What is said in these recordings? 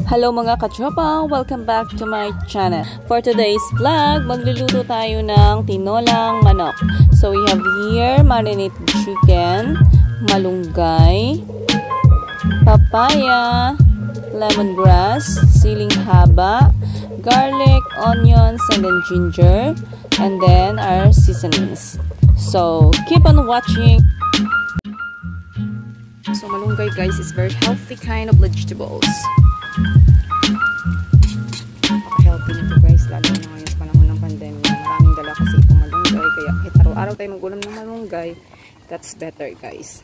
Hello mga katropa! Welcome back to my channel. For today's vlog, magluluto tayo ng tinolang manok. So we have here marinated chicken, malunggay, papaya, lemongrass, siling haba, garlic, onions, and then ginger, and then our seasonings. So keep on watching. So malunggay guys is very healthy kind of vegetables. Napaka-healthy nito guys, lalo na ngayon sa panahon ng pandemya. Maraming dala kasi itong malunggay, kaya kahit araw-araw tayo magulam ng malunggay, that's better guys.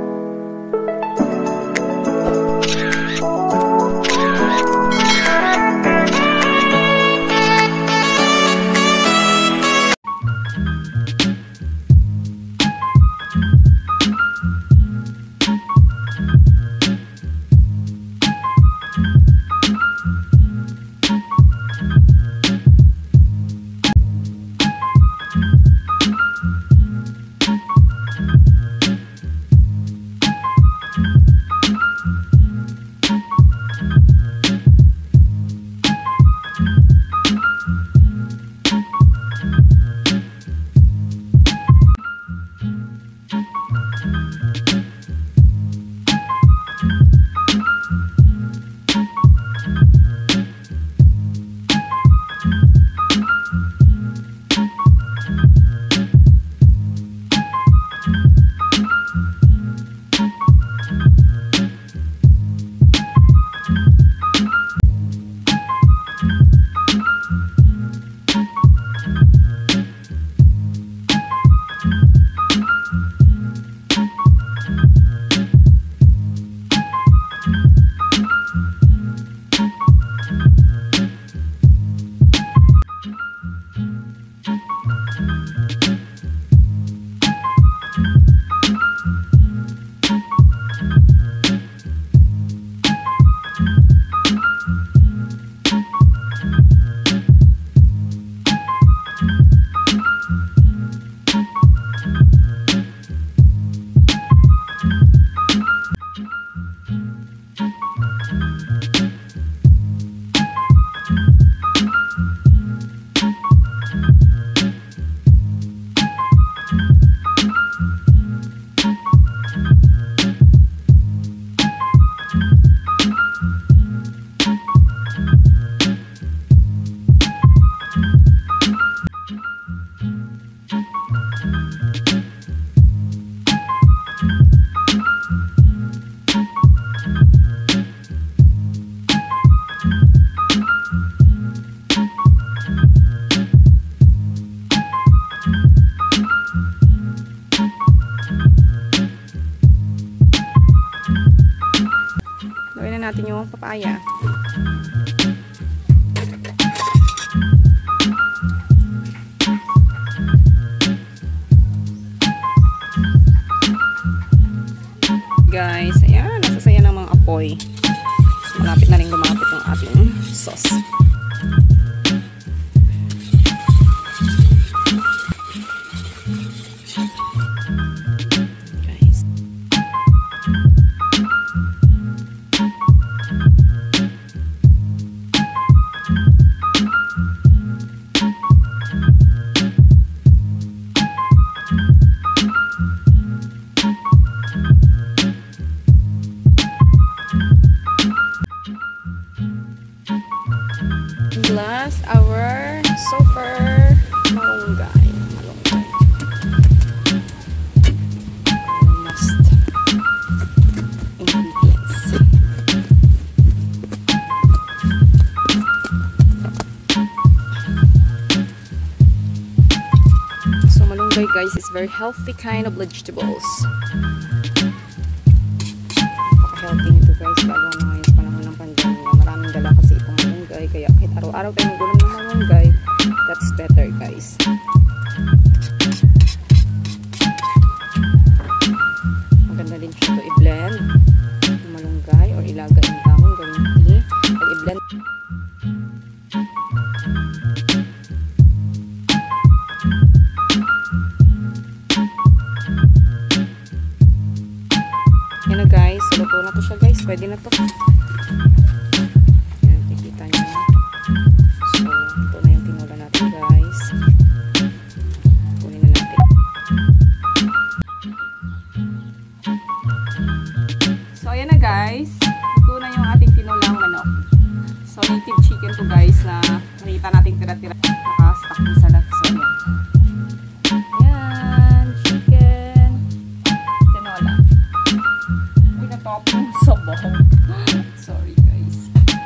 Natin yung papaya. Guys, ayan, nasasaya ng mga apoy. So, malapit na rin lumapit yung ating sauce. Last, our super malunggay. Must ingredients. So malunggay guys is very healthy kind of vegetables. Napaka-healthy nito guys, lalo na ngayon sa panahon ng pandemya. Maraming dala kasi itong malunggay, kaya kahit araw-araw tayo magulam ng malunggay, that's better guys. Maganda din siya ito i-blend yung malunggay or ilagay yung dahon, gawing tea. Pag i-blend yan na guys, luto na to siya guys, pwede na to. binibenta natin tira-tira. Naka-stack din sa left. So, yan. Yan, chicken. Tinola. Uy, natapon sa baho. Sorry, guys.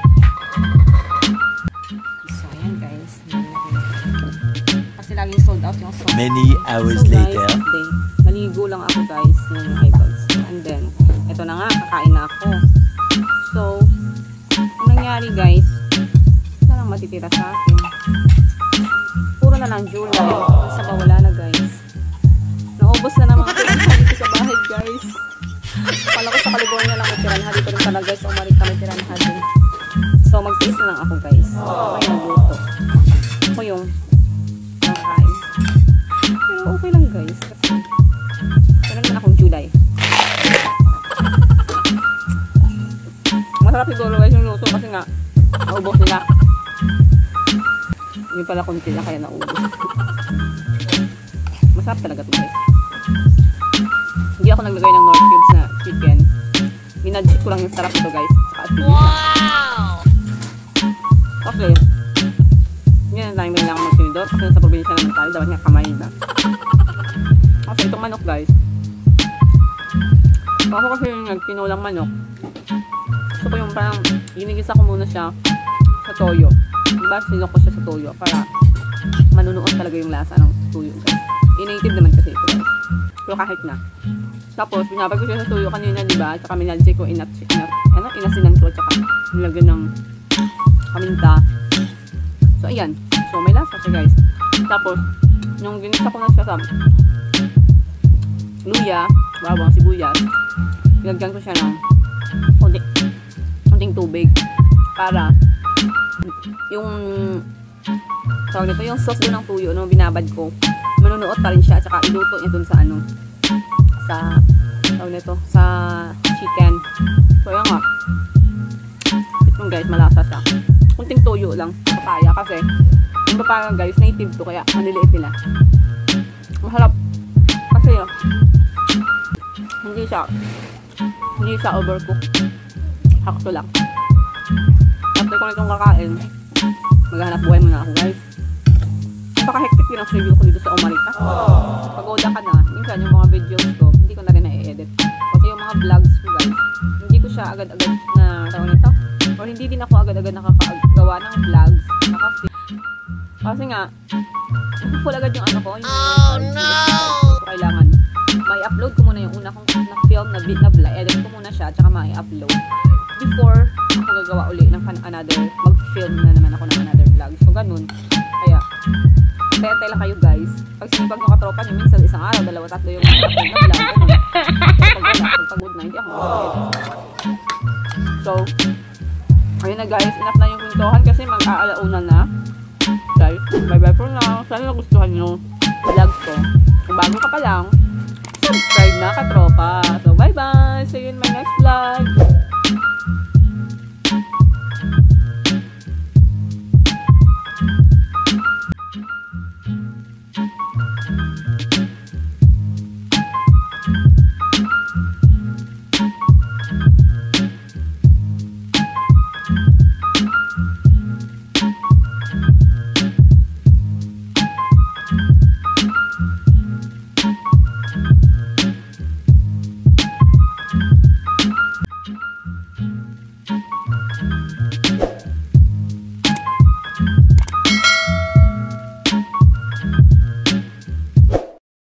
So, ayan, guys. Kasi laging sold out yung sauce. Many hours so, later. Guys, naligo lang ako, guys, ng eyebags. And then, ito na nga, kakain na ako. So, ang nangyari, guys, na lang matitira sa akin. Puro na lang July. Sa bawala na, guys. Naubos na naman ako dito sa bahay, guys. Pala ko sa kaliguan niya lang may tiranha. Dito rin talaga, guys. Umarik kami tiranha din. So, mag-taste na lang ako, guys. Ako yung luto. Ako yung nakain. Pero okay lang, guys. Kasi, meron naman akong July. Masarap siguro, guys, yung luto kasi nga, naubos nila. Hindi pala konti na kaya naubos. Masarap talaga ito, guys. Hindi ako naglagay ng North Cubes na chicken. Minadjit ko lang yung sarap ito, guys. Saka asin. Wow! Kasi, hindi na tayo may lang magsinidor. Kasi nasa probinsya naman tayo, dapat nga kamay na. Kasi itong manok, guys. Ako kasi yung nagtinulang manok. Gusto ko yung parang, ginigisa ko muna siya sa toyo. Diba, sinok ko siya sa toyo para manunuot talaga yung lasa ng toyo, guys. Native naman kasi ito, guys. Pero kahit na. Tapos, binabag ko siya sa tuyo kanina, diba? Tsaka minalche ko, inasinan ko, tsaka nilagyan ng paminta. So, ayan. So, may lasa siya, guys. Tapos, yung ginisa ko na siya sa luya, bawang sibuyas, nilagyan ko siya ng konting tubig para yung tawag nito, yung sauce doon ng tuyo, no, binabad ko, manunuot pa rin siya, at saka iluto niya dun sa sa tawag nito, sa chicken. So, yan nga. Ito, guys, malasa siya. Kunting tuyo lang, papaya, kasi yung papaya, guys, native to, kaya maniliit nila. Masarap. Kasi, hindi siya overcook. Sakto lang. After ko na itong kakain, maghahanap buhay muna ako, guys. Napaka-hectic din ang schedule ko dito sa Omarika. Pagoda ka na, minsan yung mga videos ko, hindi ko na rin na-edit. Kasi yung mga vlogs ko, guys, hindi ko siya agad-agad na tawag nito. Or hindi din ako agad-agad nakakagawa ng vlogs. Kasi nga, full agad yung ano ko. Yung so, kailangan mai-upload ko muna yung una kong na-film na vlog. Edit ko muna siya, tsaka mai-upload. Before ako gagawa uli ng mag-film na naman ako ng another vlog. So, ganun. Kaya, antay lang kayo, guys. Pag sinipag ng katropa nyo, minsan isang araw, 2-3 yung upload na vlog. Pagpagod na, hindi ako mag-edit. So, ayun na, guys. Enough na yung kwentuhan kasi mag-aalauna na. Guys, bye-bye for now. Sana nagustuhan nyo vlog ko. Kung bago ka pa lang, subscribe na, katropa. So, bye-bye! See you in my next vlog!